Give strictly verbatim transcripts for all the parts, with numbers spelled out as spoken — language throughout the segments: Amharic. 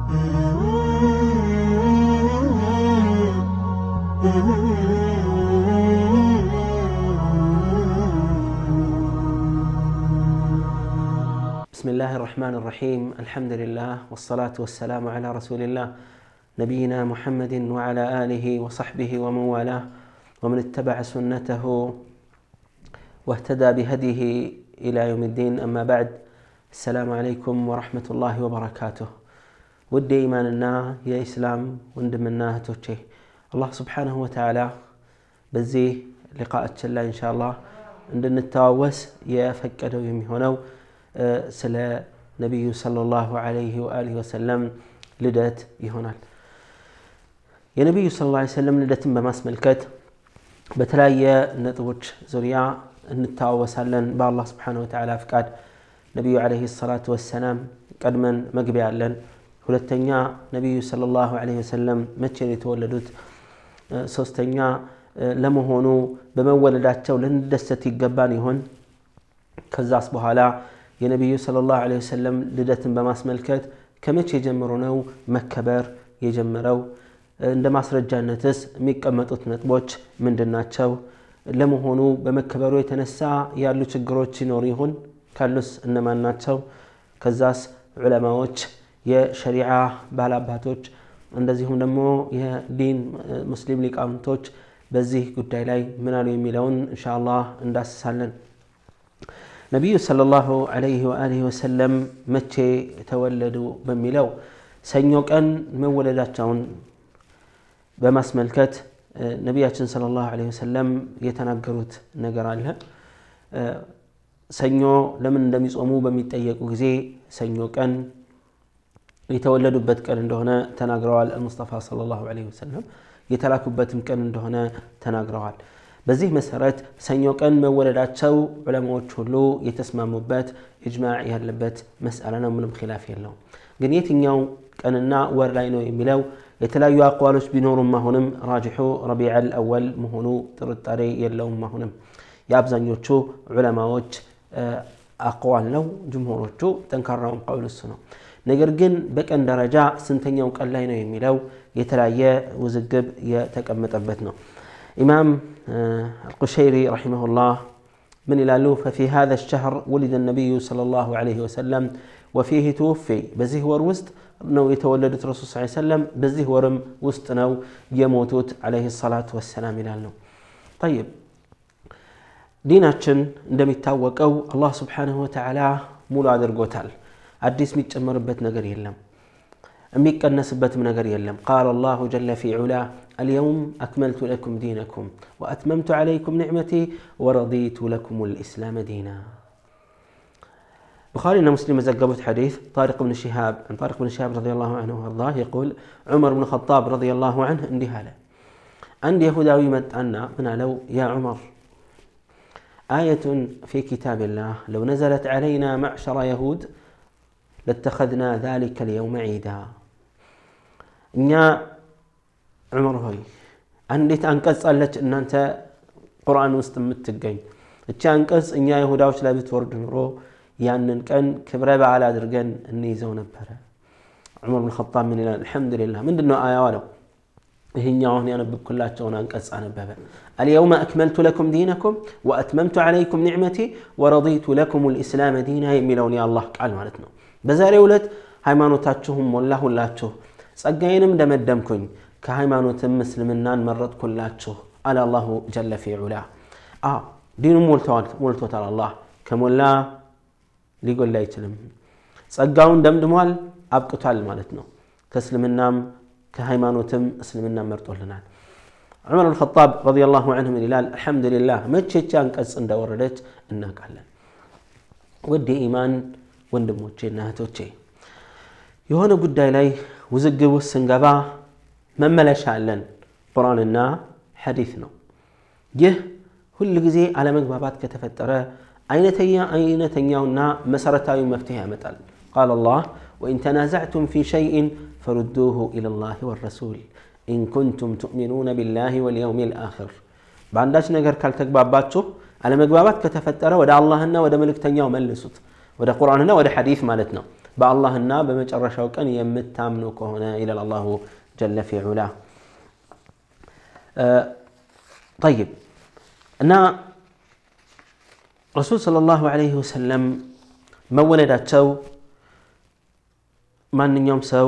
بسم الله الرحمن الرحيم الحمد لله والصلاة والسلام على رسول الله نبينا محمد وعلى آله وصحبه ومن والاه ومن اتبع سنته واهتدى بهديه إلى يوم الدين أما بعد السلام عليكم ورحمة الله وبركاته ودي إيماننا يا إسلام وندمنا توجه الله سبحانه وتعالى بزي لقاء الله إن شاء الله عندنا التواوس يفكروا يمهونو سلا نبي صلى الله عليه وآله وسلم لدات يهونال يا نبي صلى الله عليه وسلم لدات بماس ملكت بتلاقي نطوج زريا نتواوسالن با الله سبحانه وتعالى فقاد نبي عليه الصلاة والسلام قدمن مغبيا لن ሁለተኛ ነብዩ ሰለላሁ ዐለይሂ ወሰለም መቼ ነው የተወለዱት ሶስተኛ ለመሆኑ በመወለዳቸው ለንደሰት ይገባን ይሆን ከዛስ በኋላ የነብዩ ሰለላሁ ዐለይሂ ወሰለም ልደትን በማስመልከት ከመቼ ጀምሮ ነው መከበር የጀመረው እንደ ማስረጃነትስ የሚቀመጡት ነጥቦች ምንድናቸው ለመሆኑ በመከበሩ የተነሳ ያሉ ችግሮች ይኖር ይሆን ካሉስ እነማን ናቸው ከዛስ ዑለማዎች የሸሪዓ ባላባቶች እንደዚሁም ደግሞ የዲን ሙስሊም ሊቃውንቶች በዚህ ጉዳይ ላይ ምን አሉ የሚለውን ኢንሻአላህ እንዳስሳለን ነብዩ ሰለላሁ ዐለይሂ ወአሊሂ ወሰለም መቼ ተወለዱ በሚለው ሰኞ ቀን መወለዳቸውን በማስመልከት ነብያችን ሰለላሁ ዐለይሂ ወሰለም የተናገሩት ነገር አለ ሰኞ ለምን እንደሚጾሙ በሚጠየቁ ጊዜ ሰኞ ቀን የተወለዱበት ቀን እንደሆነ ተናግረዋል ሙስጠፋ ሰለላሁ ዐለይሂ ወሰለም የተላኩበትም ቀን እንደሆነ ተናግረዋል በዚህ መሰረት ሰኞ ቀን መወለዳቸው ዑለማዎች ሁሉ የተስማሙበት ኢጅማዕ ያለበት መስአላ ነው ምንም ኺላፍ የለውም ግን የትኛው ቀንና ወር ላይ ነው የሚለው የተለያዩ አቋሎች ቢኖሩም አሁንም ራጂሑ ረቢዑል አወል መሆኑ ጥርጣሬ የለውም አሁንም የአብዛኞቹ ዑለማዎች አቋል ነው ጅምሁሮቹ ጠንካራው ቀውል እሱ ነው ነገር ግን በቀን ደረጃ ስንተኛው ቀን ላይ ነው የሚለው የተለያየ ውዝግብ የተቀመጠበት ነው ኢማም القشيري رحمه الله من يلالو ففي هذا الشهر ولد النبي صلى الله عليه وسلم وفيه توفي بزيه ور وسط نو يتولدت الرسول صلى الله عليه وسلم بزيه ورم وسط نو يموتوت عليه الصلاة والسلام يلالو طيب ديناتشن عندما يتاوقوا الله سبحانه وتعالى مولو አድርጎታል አዲስ የሚጨመርበት ነገር የለም የሚቀነስበትም ነገር የለም قال الله جل في علاه اليوم أكملت لكم دينكم وأتممت عليكم نعمتي ورضيت لكم الإسلام دينا بخاري مسلم زقبت حديث طارق بن شهاب عن طارق بن شهاب رضي الله عنه وارضاه يقول عمر بن الخطاب رضي الله عنه عندي هذا عندي يهوداوي متأنى من لو يا عمر آية في كتاب الله لو نزلت علينا معشر يهود لاتخذنا ذلك اليوم عيدا إنيا عمر هوي عندي تنقص قالت ان انت قران ውስጥ የምትገኝ እቺ አንቀጽ እኛ ይሁዳዎች ላይ ብትወርድ ኖሮ ያንን ቀን ክብረ በዓል አድርገን እንይዘው ነበር ዑመር ኢብኑ ኸጣብ ምን ይላል الحمدلله ምንድነው አያው ነው ይሄኛውን ያነበብኩላቸውን አንቀጽ አነበበ اليوم اكملت لكم دينكم واتممت عليكم نعمتي ورضيت لكم الاسلام دينا የሚለውን የአላህ ቃል ማለት ነው በዛሬው ዕለት ሃይማኖታችሁም ሞላሁላችሁ ጸጋዬንም ደመደምኩኝ ከሃይማኖትም እስልምናን መረጥኩላችሁ አለ አላሁ ጀለ ፊ ዑላ አ ዲኑ ሞልቷል ሞልቶታል አላህ ከሞላ ሊጎል አይችልም ጸጋውን ደምድሟል አብቅቷል ማለት ነው ከእስልምናም ከሃይማኖትም እስልምና መርጦልናል ዑመር الخطاب رضي الله عنه من ይላል الحمد لله መቼቻ አንቀጽ እንደወረደች እናቃለን ወዲ ኢማን ወንድሞቼና እህቶቼ የሆነ ጉዳይ ላይ ውዝግብ ውስጥ ስንገባ መመለሻ አለን ቁርአንና ሐዲስ ነው ይህ ሁሉ ጊዜ አለ መግባባት ከተፈጠረ አይነተኛ አይነተኛውና መሰረታዊ መፍትሄ ያመጣል قال الله وان تنازعتم في شيء فردوه الى الله والرسول ان كنتم تؤمنون بالله واليوم الاخر ባንዳች ነገር ካልተግባባችሁ አለ መግባባት ከተፈጠረ ወደ አላህና ወደ መልእክተኛው መልሱት ወደ ቁርአንና ወደ ሐዲስ ማለት ነው በአላህና በመጨረሻው ቀን የምታምኑ ከሆነ ይላል አላሁ ጀለ ፊ ዑላ طيب እና ረሱል ሰለላሁ ዐለይሂ ወሰለም መወለዳቸው ማንኛውም ሰው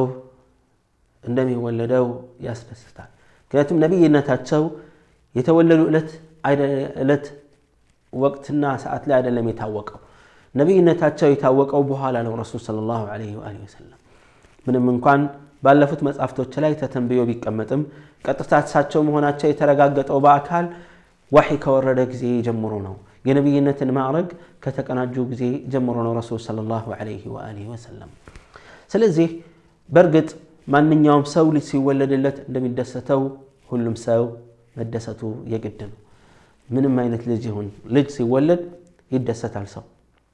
እንደሚወለደው ያስደስታል ምክንያቱም ነብይነታቸው የተወለዱ ዕለት ዕለት ወቅትና ሰዓት ላይ አይደለም የታወቀው ነብይነታቸው የታወቀው በኋላ ነው ረሱል ሰለላሁ ዐለይሂ ወሰለም ምንም እንኳን ባለፉት መጻፍቶች ላይ ተተንብዮ ቢቀመጥም ቀጥታ እሳቸው መሆናቸው የተረጋገጠው በአካል ወህይ ከወረደ ጊዜ ጀምሮ ነው የነብይነትን ማዕረግ ከተቀናጁ ጊዜ ጀምሮ ነው ረሱል ሰለላሁ ዐለይሂ ወሰለም ስለዚህ በርግጥ ማንኛውም ሰው ልጅ ሲወለድለት እንደሚደሰተው ሁሉም ሰው መደሰቱ የግድ ነው ምንም አይነት ልጅ ይሁን ልጅ ሲወለድ ይደሰታል ሰው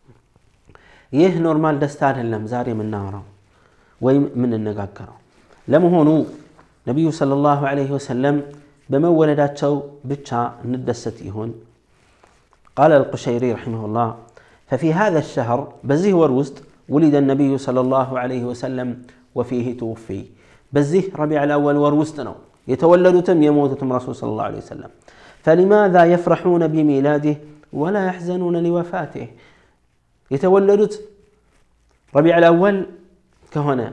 ይህ ኖርማል ደስታ አይደለም ዛሬ የምናወራው ወይም ምን እንነጋገረው ለመሆኑ ነብዩ ሰለላሁ ዐለይሂ ወሰለም በመወለዳቸው ብቻ እንደሰት ይሆን قال القشيري رحمه الله ففي هذا الشهر بزيه وروست ولد النبي صلى الله عليه وسلم وفيه توفي بزيه ربيع الأول وروستنا يتولدتم يموتتم رسول صلى الله عليه وسلم فلماذا يفرحون بميلاده ولا يحزنون لوفاته يتولدت ربيع الأول كهنا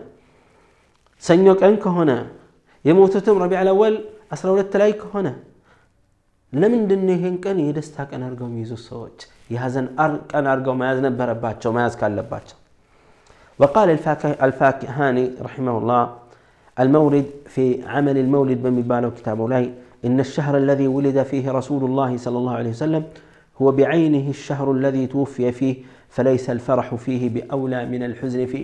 سنيوك أنك هنا يموتتم ربيع الأول أسروا للتلايك هنا لمن دنيهن كان يدستا كان أرقو ميزو السوج يهزن أر كان أرقو ما يزن برباتشو ما يزكال لباتشو وقال الفاكهاني رحمه الله المولد في عمل المولد بمبالو كتابه لي إن الشهر الذي ولد فيه رسول الله صلى الله عليه وسلم هو بعينه الشهر الذي توفي فيه فليس الفرح فيه بأولى من الحزن فيه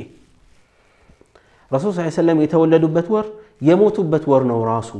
رسول صلى الله عليه وسلم يتولد بتور يموت بتور نوراسو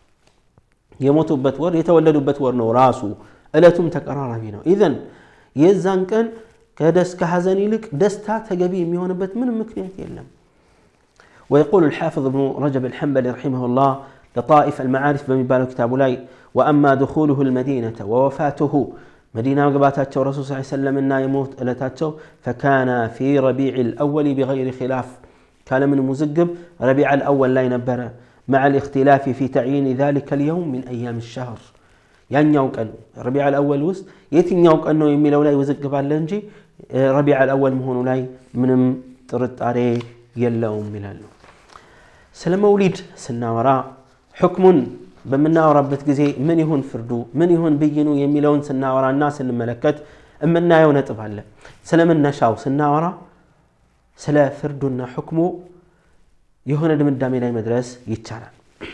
يموت بتور يتولد بتور نوراسو ألتم تقراربينه إذن يزان كان كدس كحزني لك دستا تجبي ميون بت من مكنيات يلم ويقول الحافظ ابن رجب الحنبلي رحمه الله لطائف المعارف بمبالغ كتاب لاي وأما دخوله المدينة ووفاته مدينة قباتاتشو رسول صلى الله عليه وسلم إنه يموت ألتاتشو فكان في ربيع الأول بغير خلاف كان من مزقب ربيع الأول لا ينبره مع الاختلاف في تعيين ذلك اليوم من أيام الشهر يعني يوك أنه ربيع الأول وست يتين يوك أنه يميلو لاي وزقب على لنجي ربيع الأول مهون لاي من ترد عليه يلوم ملالو سلام وليد سنة وراء حكم بمنا وربت جزي من يهون فردو من يهون بينو يميلون سنة وراء الناس الملكات أمنا يوم نتبعله سلام النشاو سنة وراء سلا فردنا حكمه يهون من دامي لاي مدرس يتشارع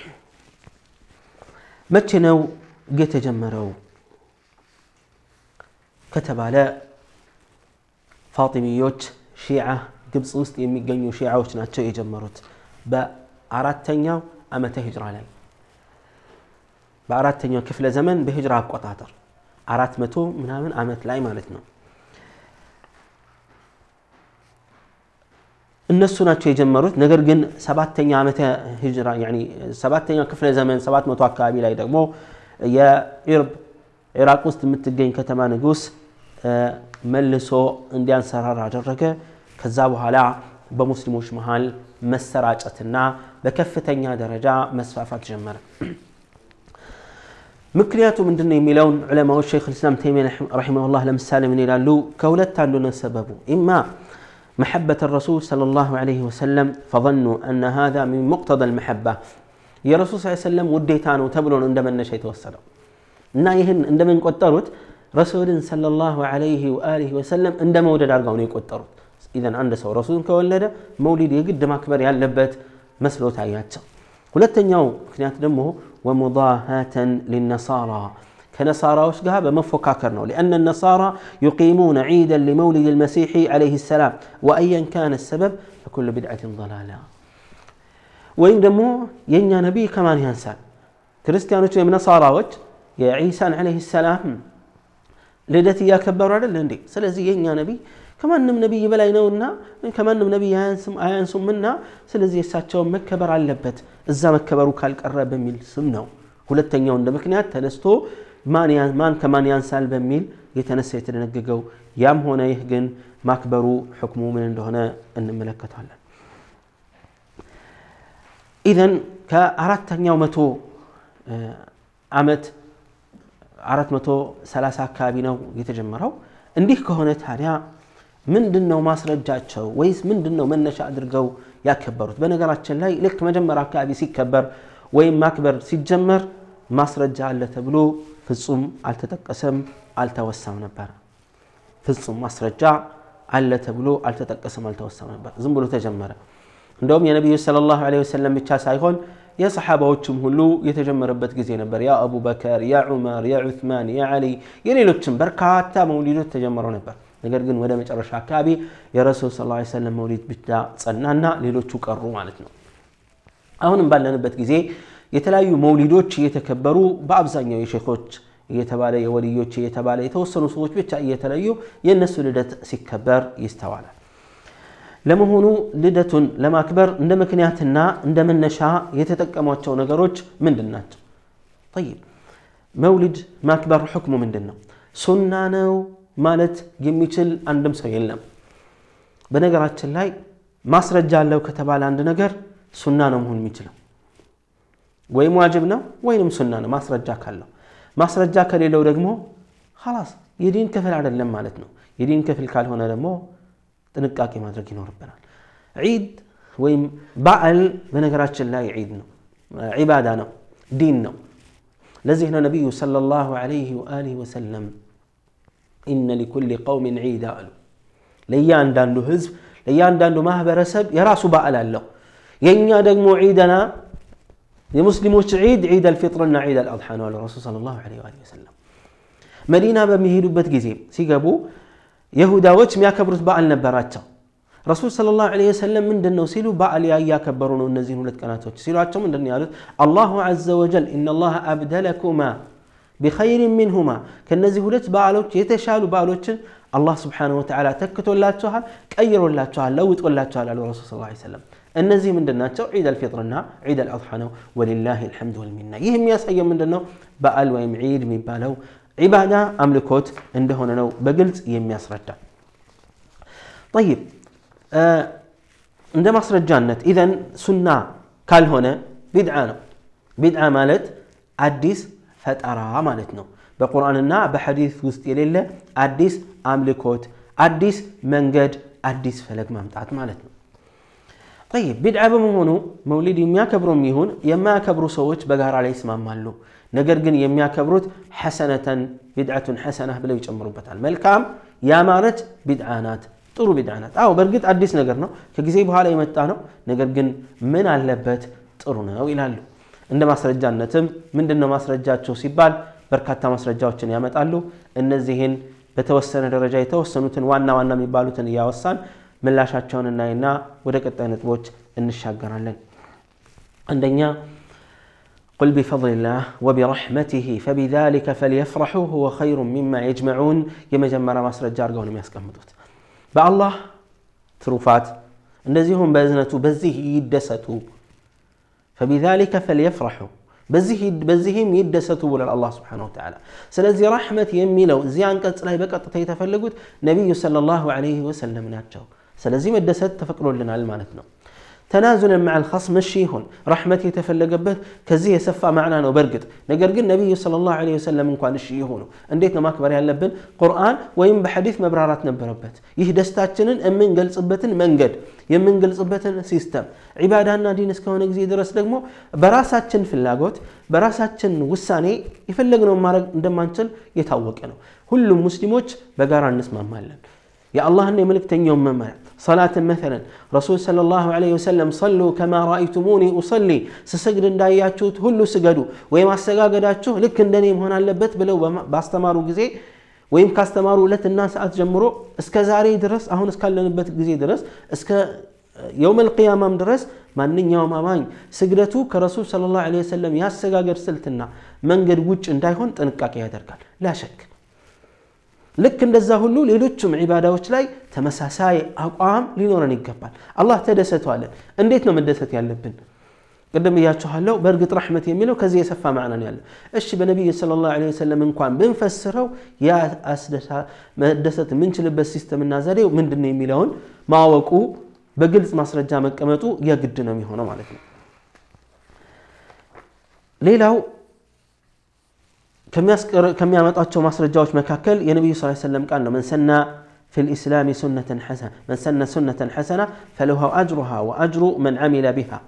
متشنو جيت جمرو كتب على فاطميوت شيعة قبص وسط يميقنيو شيعة وشناتشو يجمروت بأراد تنياو أما تهجر علي بأراد تنياو كفل زمن بهجرة بقطاتر أراد متو منها من أمت لاي مالتنا الناس ናቸው የጀመሩት ነገር ግን ሰባተኛ ዓመተ ሂጅራ يعني ሰባተኛ ክፍለ ዘመን ሰባት መቶ አካባቢ ላይ ደግሞ የኢርብ ኢራቅ ውስጥ የምትገኝ ከተማ ንጉስ መልሶ እንዲያንሰራራ አደረገ ከዛ በኋላ በሙስሊሞች መሃል መሰራጨትና በከፍተኛ ደረጃ መስፋፋት ጀመረ ምክንያቱ ምንድነው የሚለውን ዑለማው ሼክ الاسلام ተይሚያ ረሂመሁላህ ለምሳሌ ምን ይላሉ ከሁለት አንዱ ነው ሰበቡ ኢማ محبة الرسول صلى الله عليه وسلم فظنوا أن هذا من مقتضى المحبة يا رسول صلى الله عليه وسلم وديتانو تبلون عندما النشيط والسلام نايهن عندما يقترت رسول صلى الله عليه وآله وسلم عندما ودد أرقون يقترت إذن عند سو رسول كولد مولد يقدم أكبر ياللبت مسلوت عياته ولتن يوم كنت دمه ومضاهاة للنصارى كنصارى وشقها بمفكاكرنا لأن النصارى يقيمون عيدا لمولد المسيح عليه السلام وأيا كان السبب فكل بدعة ضلالة ويندمو ينيا نبي كمان ينسى كريستيانو من نصارى وجه يا عيسى عليه السلام لدتي يا كبر على اللندي سلزي ينيا نبي كمان نم نبي بلا ينونا كمان نم نبي ينسم ينسم منا سلزي يساتشو مكبر على اللبت الزا مكبروا كالقرب من سمنو ሁለተኛው እንደምክንያት ተነስቶ ማን ያን ማን ከማን ያንሳል በሚል የተነሳ የተደነገገው ያም ሆነ ይህ ግን ማክበሩ حكሙ ምን እንደሆነ እንመለከታለን ኢዘን ከአራተኛው መቶ ዓመት አራት መቶ ሰላሳ አካባቢ ነው የተጀመረው እንዲህ ከሆነ ታዲያ ምንድነው ማስረጃቸው ወይስ ምንድነው መነሻ አድርገው ያከበሩት በነገራችን ላይ ልክ መጀመሪያ አካባቢ ሲከበር ወይም ማክበር ሲጀመር ማስረጃ አለ ተብሎ ፍጹም አልተጠቀሰም አልተወሳም ነበር ፍጹም ማስረጃ አለ ተብሎ አልተጠቀሰም አልተወሳም ነበር ዝም ብሎ ተጀመረ እንደውም የነብዩ ሰለላሁ ዐለይሂ ወሰለም ብቻ ሳይሆን የሰሃባዎችም ሁሉ የተጀመረበት ጊዜ ነበር ያ አቡበከር ያ ዑመር ያ ዑስማን ያ አሊ የሌሎችም በርካታ መውሊዶች ተጀመረው ነበር ነገር ግን ወደ መጨረሻ አካባቢ የረሱል ሰለላሁ ዐለይሂ ወሰለም መውሊድ ብቻ ጸናና ሌሎቹ ቀሩ ማለት ነው አሁንም ባለንበት ጊዜ የተለያዩ መውሊዶች እየተከበሩ በአብዛኛው የሼኾች እየተባለ የወልዮች እየተባለ የተወሰኑ ሰዎች ብቻ እየተለዩ የነሱ ልደት ሲከበር ይስተዋላል ለመሆኑ ልደቱን ለማክበር እንደ ምክንያትና እንደ መነሻ የተጠቀሟቸው ነገሮች ምንድናቸው طيب መውሊድ ማክበር حكሙ ምንድነው ሱና ነው ማለት የሚችል አንድም ሰው የለም በነገራችን ላይ ማስረጃ አለው ከተባለ አንድ ነገር ሱና ነው መሆን የሚችለው ወይም ዋጅብ ነው ወይንም ሱና ነው ማስረጃ ካለው ማስረጃ ከሌለው ደግሞ خلاص የዲን ክፍል አይደለም ማለት ነው የዲን ክፍል ካልሆነ ደግሞ ጥንቃቄ ማድረግ ይኖርብናል ዒድ ወይም በዓል በነገራችን ላይ ዒድ ነው ዒባዳ ነው ዲን ነው ለዚህ ነው ነብዩ ሰለላሁ ዐለይሂ ወአሊሂ ወሰለም ኢነ لكل قوم عيدا ለያንዳንዱ ህዝብ ለያንዳንዱ ማህበረሰብ የራሱ በዓል አለው የኛ ደግሞ ዒድና የሙስሊሞች ዒድ ዒድ الفطر እና ዒድ الأضحى ነው ረሱል ሰለላሁ ዐለይሂ ወሰለም መዲና በሚሄዱበት ጊዜ ሲገቡ ይሁዳዎች የሚያከብሩት በዓል ነበራቸው ረሱል ሰለላሁ ዐለይሂ ወሰለም ምንድነው ሲሉ በዓል ያያከበሩ ነው እነዚህ ሁለት ቀናቶች ሲሏቸው ምንድነው ያሉት አላሁ ዐዘ ወጀል ኢነ አላህ አብደለኩማ بخير منهما ከነዚህ ሁለት በዓሎች የተሻሉ በዓሎችን አላህ Subhanahu Wa Ta'ala ተክቶላቸዋል ቀይሮላቸዋል ለውጦላቸዋል አሉ ረሱል ሰለላሁ ዐለይሂ ወሰለም እነዚህ ምንድናቸው ዒድ الفطر እና ዒድ الأضحى ነው ወሊላሂ الحمد والمنة ይህ የሚያሳየው ምንድነው በዓል ወይም ዒድ የሚባለው ዒባዳ አምልኮት እንደሆነ ነው በግልጽ የሚያስረዳ طيب እንደ ማስረጃነት ኢዘን ሱና ካልሆነ ቢድዓ ነው ቢድዓ ማለት አዲስ ፈጠራ ማለት ነው በቁርአንና በሐዲስ ውስጥ የሌለ አዲስ አምልኮት አዲስ መንገድ አዲስ ፈለግ ማምጣት ማለት ነው طيب ቢድዓ በመሆኑ መውሊድ የሚያከብሩም ይሁን የማያከብሩ ሰዎች በጋራ ላይ ይስማማሉ ነገር ግን የሚያከብሩት ሐሰነተን ቢድዓቱን ሐሰነህ ብለው ይጨምሩበታል መልካም ያማረች ቢድዓ ናት ጥሩ ቢድዓ ናት አው በርግጥ አዲስ ነገር ነው ከጊዜ በኋላ የመጣ ነው ነገር ግን ምን አለበት ጥሩ ነው ይላሉ እንደ ማስረጃነትም ምንድነው ማስረጃቸው ሲባል በርካታ ማስረጃዎችን ያመጣሉ እነዚህን በተወሰነ ደረጃ የተወሰኑትን ዋና ዋና የሚባሉትን ያወሳን ምላሻቸውን እናይና ወደ ቀጣይ ነጥቦች እንሻገራለን አንደኛ قل بفضل الله وبرحمته فبذلك فليفرحوا هو خير مما يجمعون يمجمر ማስረጃ አርገው ነው የሚያስቀምጡት በአላህ ትሩፋት እንደዚሁም በእዝነቱ በዚህ ይደሰቱ فبذلك فليفرحوا በዚህ በዚህም ይደሰቱ ብሏል አላህ Subhanahu Wa Ta'ala ስለዚህ ረህመት የሚለው እዚህ አንቀጽ ላይ በቀጥታ የተፈለጉት ነብዩ ሰለላሁ ዐለይሂ ወሰለም ናቸው ስለዚህ መደሰት ተፈቅዶልናል ማለት ነው تنازلا مع الخصم الشيهون رحمة يتفلقبت كزي يسفى معنا وبرقد نقر قل نبي صلى الله عليه وسلم انكوان الشيهون انديتنا ما كبر يالبن قرآن وين بحديث مبرارات نبربت يهدستاتشنن امن قل صبتن منقد يمن قل صبتن سيستم عبادنا دين اسكوان اكزي درس لقمو براساتشن في اللاغوت براساتشن وساني يفلقنو مارق اندمانشل يتاوقنو كل مسلموش بقاران نسمع مالك يا الله اني ملكتن يوم ممالك صلاة مثلا رسول صلى الله عليه وسلم صلوا كما رأيتموني أصلي سسجد داياتشوت هلو سجدوا ويما سجاجداتشو لك اندني هنا اللبت بلو باستمارو جزي ويم كاستمارو لت الناس أتجمرو اسكزاري درس أهون اسكالن بت جزي درس اسك يوم القيامة درس ما نين يوم أمان سجدتو كرسول صلى الله عليه وسلم يا سجاجر سلتنا من قد وجه اندايهون تنكاك يا دركال لا شك لك እንደዛ ሁሉ ሌሎችም ዒባዳዎች ላይ ተመሳሳይ አቋም ሊኖረን ይገባል አላህ ተደሰቷል እንዴት ነው መደሰት ያለብን قدم ياچኋለው በርግጥ رحمت የሚለው ከዚህ የሰፋ ማዕና ነው ያለው እሺ በነብዩ ሰለላሁ ዐለይሂ ወሰለም እንኳን ብንፈስረው ያ አስደሳ መደሰት ምንችልበት ሲስተምና ዘዴው ምንድነው የሚለውን ማወቁ በግልጽ ማስረጃ መቀመጡ የግድ ነው የሚሆነው ማለት ነው ሌላው ከሚያስቀር ከሚያመጣቸው ማስረጃዎች መካከል የነብዩ ሰለላሁ ዐለይሂ ወሰለም ቃል ነው መንሰና في الإسلام سنة حسنة من سن سنة حسنة فله أجرها وأجر من عمل بها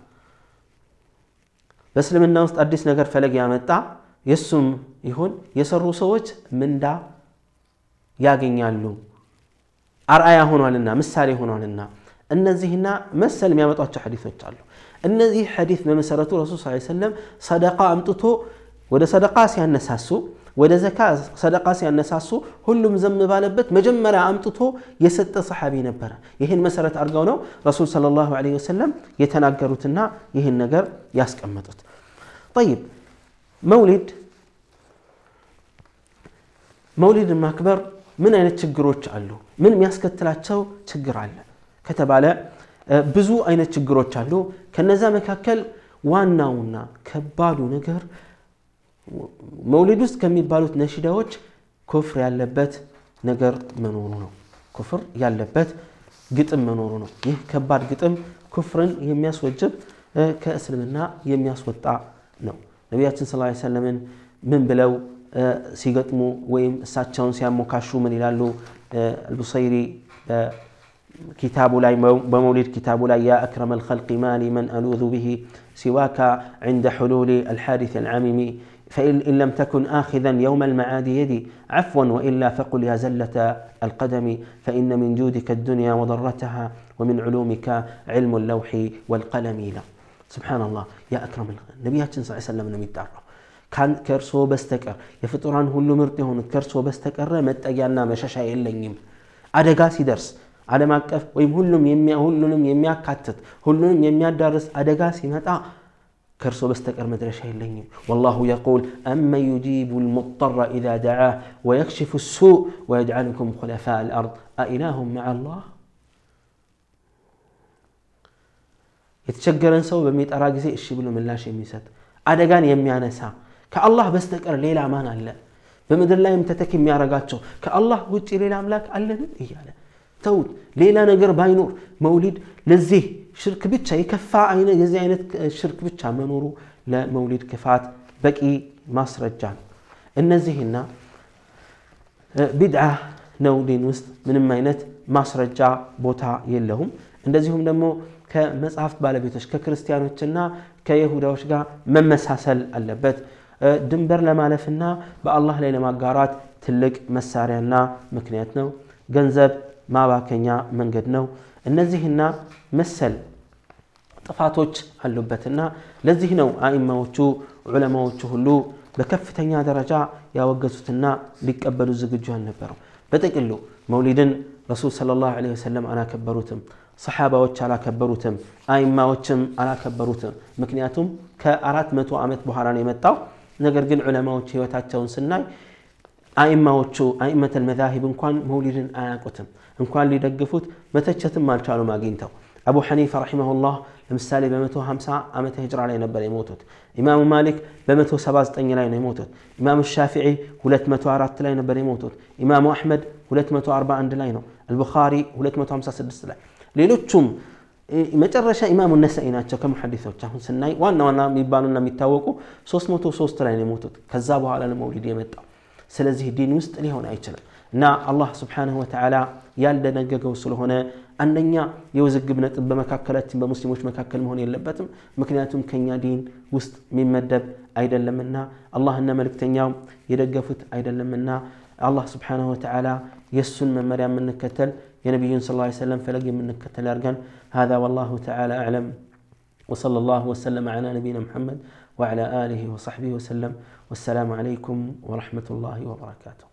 በእስልምና ውስጥ አዲስ ነገር ፈለግ ያመጣ የሱም ይሁን የሰሩ ሰዎች ምንዳ ያገኛሉ አርአያ ሆኗልና ምሳሌ ሆኗልና እነዚህና መሰል የሚያመጣቸው ሐዲሶች አሉ እነዚህ ሐዲስ በመሰረቱ ረሱል ሰለላሁ ዐለይሂ ወሰለም ሰደቃ አምጥቶ ወደ ሰደቃ ሲያነሳሱ ወደ ዘካ ሰደቃ ሲያነሳሱ ሁሉም ዘም ባለበት መጀመሪያ አምጥቶ የሰጠ ሰሃቢ ነበር ይሄን መሰረት አርጋው ነው ረሱል ሰለላሁ ዐለይሂ ወሰለም የተናገሩትና ይሄን ነገር ያስቀመጡት طيب መውሊድ መውሊድ ማክበር ምን አይነት ችግሮች አሉ ምን የሚያስከትላቸው ችግር አለ ከተባለ ብዙ አይነት ችግሮች አሉ ከነዛ መካከል ዋናውና ከባዱ ነገር መውሊድ ውስጥ ከሚባሉት ነሽዳዎች ኩፍር ያለበት ነገር መኖሩ ነው ኩፍር ያለበት ግጥም መኖሩ ነው ይህ ከባድ ግጥም ኩፍርን የሚያስወጅብ ከእስልምና የሚያስወጣ ነው ነብያችን ሰለላሁ ዐለይሂ ወሰለም ምን ብለው ሲገጥሙ ወይም እሳቸውን ሲያሞካሹ ምን ይላሉ አልቡሰይሪ كتاب لا بمولد كتاب لا يا أكرم الخلق ما لي من ألوذ به سواك عند حلول الحادث العميم فإن لم تكن آخذا يوم المعاد يدي عفوا وإلا فقل يا زلة القدم فإن من جودك الدنيا وضرتها ومن علومك علم اللوح والقلم لا سبحان الله يا أكرم الخلق نبياتنا صلى الله عليه وسلم نميتعرف كان كرسو بستكر يفطران هلو مرتهون كرسو بستكر متأجانا مشاشا يلنيم أدقاسي درس ዓለም አቀፍ ወይም ሁሉም የሚያ ሁሉንም የሚያካትት ሁሉንም የሚያዳርስ አደጋ ሲመጣ ከርሶ በስተቀር መድረሻ የለኝም والله يقول اما يجيب المضطر اذا دعاه ويكشف السوء ويجعلكم خلفاء الارض اله مع الله የተቸገረን ሰው በሚጠራ ጊዜ እሺ ብሎ ምላሽ የሚሰጥ አደጋን የሚያነሳ ከአላህ በስተቀር ሌላ ማን አለ በመድር ላይም ተተኪ የሚያረጋቸው ከአላህ ውጪ ሌላ አምላክ አለን ይያለ ተውት ሌላ ነገር ባይኖር መውሊድ ለዚህ ሽርክ ብቻ ይከፋ አይነ የዚህ አይነት ሽርክ ብቻ መኖሩ ለመውሊድ ክፋት በቂ ማስረጃ ነው እነዚህና ቢድዓ ነው ዲን ውስጥ ምንም አይነት ማስረጃ ቦታ የለውም እንደዚሁም ደግሞ ከመጽሐፍት ባለቤቶች ከክርስቲያኖችና ከይሁዳዎች ጋር መመሳሰል አለበት ድንበር ለማለፍና በአላህ ላይ ለማጋራት ትልቅ መሳሪያና ምክንያት ነው ገንዘብ ማባከኛ መንገድ ነው እነዚህና መሰል ጥፋቶች አሉበትና ለዚህ ነው አኢማዎቹ ዑለማዎቹ ሁሉ በከፍተኛ ደረጃ ያወገዙትና ሊቀበሉ ዝግጁ አልነበሩ በጥቅሉ መውሊድን ረሱል ሰለላሁ ዐለይሂ ወሰለም አላከበሩትም ሰሃባዎች አላከበሩትም አኢማዎችም አላከበሩትም ምክንያቱም ከ400 ዓመት በኋላ ነው የመጣው ነገር ግን ዑለማዎች ህይወታቸውን ስናይ አኢማዎቹ አኢመተል መዛሂብ እንኳን መውሊድን አያቁትም እንኳን ሊደግፉት መተቸትም አልቻሉም አግኝተው አቡ ሐኒፋ ረሂመሁላህ ለምሳሌ በ150 ዓመተ ሂጅራ ላይ ነበር የሞቱት ኢማሙ ማሊክ በ179 ላይ ነው የሞቱት ኢማሙ ሻፊዒ ሁለት መቶ አራት ላይ ነበር የሞቱት ኢማሙ አህመድ ሁለት መቶ አርባ አንድ ላይ ነው አልቡኻሪ ሁለት መቶ ሃምሳ ስድስት ላይ ሌሎቹም መጨረሻ ኢማሙ ነሰኢ ናቸው ከሙሐዲሶች አሁን ስናይ ዋና ዋና የሚባሉና የሚታወቁ ሶስት መቶ ሶስት ላይ ነው የሞቱት ከዛ በኋላ ነው መውሊድ የመጣው ስለዚህ ዲን ውስጥ ሊሆን አይችልም እና አላህ Subhanahu Wa Ta'ala ያልደነገገው ስለሆነ አንደኛ የውዝግብ ነጥብ በመካከላችን በሙስሊሞች መካከል መሆን የለበትም ምክንያቱም ከኛ ዲን ውስጥ የሚመደብ አይደለምና አላህና መልእክተኛው የደገፉት አይደለምና አላህ Subhanahu Wa Ta'ala የሱን መመሪያ የምንከተል የነብዩን ሰለላሁ ዐለይሂ ወሰለም ፈለግ የምንከተል ያርጋን هذا والله تعالى أعلم وصلى الله وسلم على نبينا محمد وعلى آله وصحبه وسلم والسلام عليكم ورحمة الله وبركاته